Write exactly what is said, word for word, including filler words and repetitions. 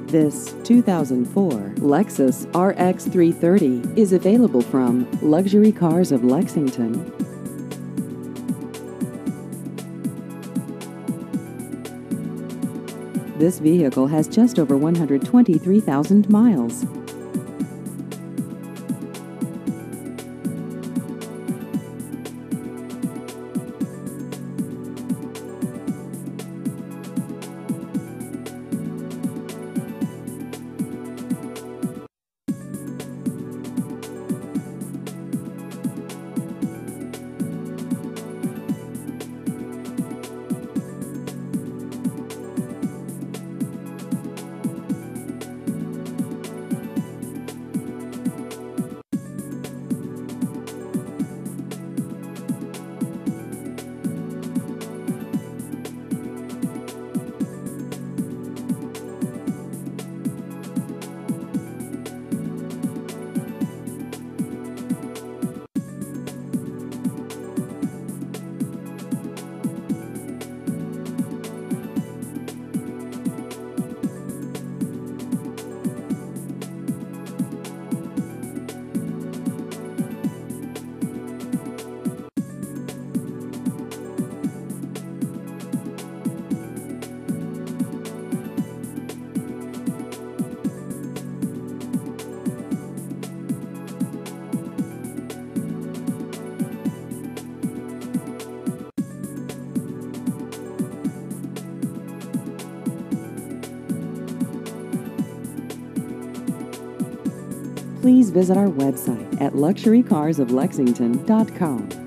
This two thousand four Lexus R X three thirty is available from Luxury Cars of Lexington. This vehicle has just over one hundred twenty-three thousand miles. Please visit our website at luxury cars of lexington dot com.